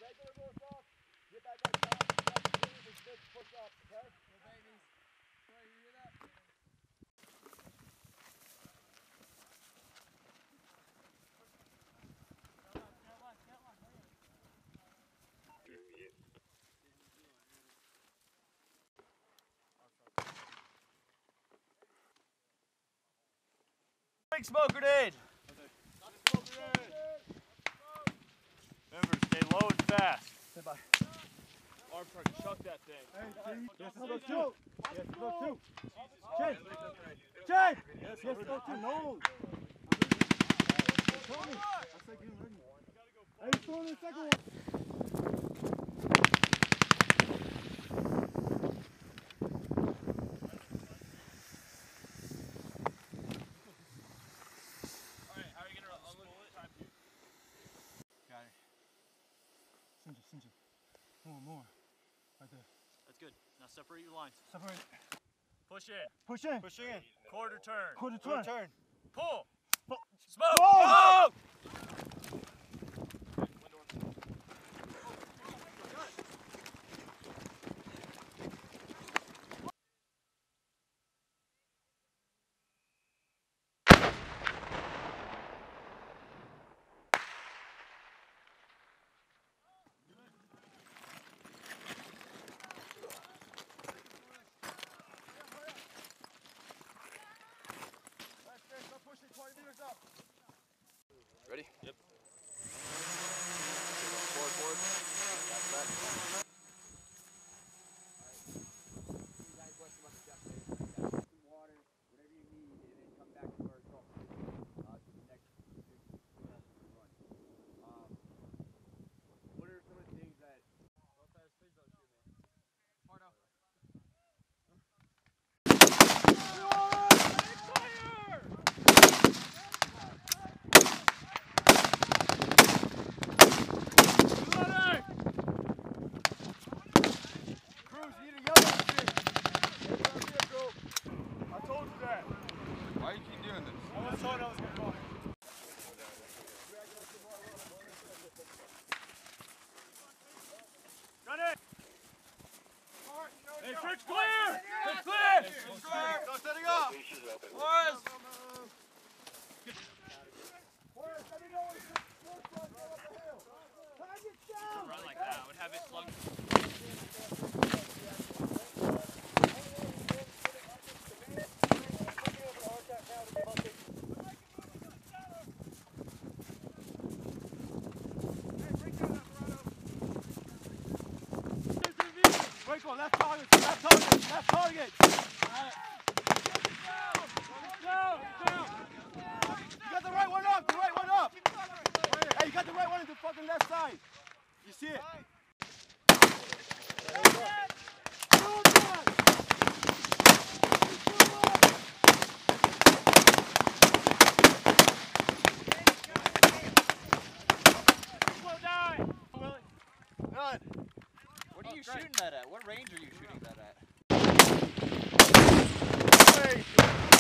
Take the reverse off. Get back on top. Just push up, okay? Go babies. Sorry, you hear that? Big smoke grenade! Remember, stay low and fast. Stand by. Arm try to chuck that thing. Hey, yes, let's go two. Yes, let's go two. Chase! Chase! Yes, let's go two. No! Tell me. I said get him ready. Hey, he's throwing the second one. Cinch it. More. Right there. That's good. Now separate your lines. Separate. Push in. Push in. Push in. Quarter turn. Quarter turn. Pull. Smoke. Smoke. Smoke! Ready? Yep. Forward. That's that. Water, whatever you need, and then come back to where it's going. To the next run. What are some of the things that... Please don't shoot me. Hard out. Why do you keep doing this? I was told I was going to go. Run it! Hey, Fritz, clear! Fritz, clear! Go setting up! Morris! Run like that. I would have it slugged. Left target! You got the right one up! Hey, you got the right one in the fucking left side! You see it? None. What are you shooting that at? What range are you shooting that at? Hey.